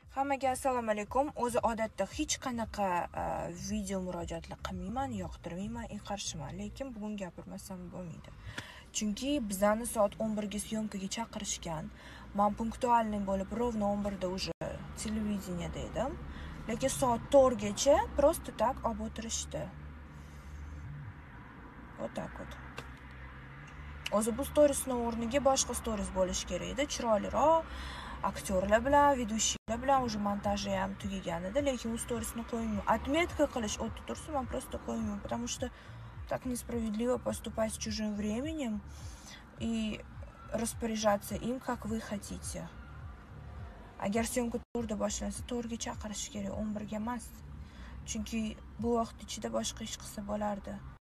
Hammaga assalomu alaykum. O'zi odatda hech qanaqa video murojaatlar qilmayman, yoqtirmayman, qarshiman, lekin bugun gapirmasam bo'lmaydi. Chunki bizani soat 11 ga syomkaga chaqirishgan. Men punktualniy bo'lib, ровно 11 da уже televideniyada edim. Lekin soat 4 gacha просто так olib o'tirishdi. Вот так вот. O'zi bu storiesning o'rniga boshqa stories bo'lish kerak edi, chiroyliroq. Aktyorlar bilan, ведущийlar bilan уже montaji ham tugagan edi, lekin u storiesni qo'ymayman. Отметка qilish o'tdi tursa, men просто qo'ymayman, потому что так несправедливо поступать с чужим временем и распоряжаться им, как вы хотите. Agar syomka 4 da boshlansa, 4 ga chaqirish kerak, 11 ga emas. Chunki bu vaqt ichida boshqa ish qilsa bo'lardi.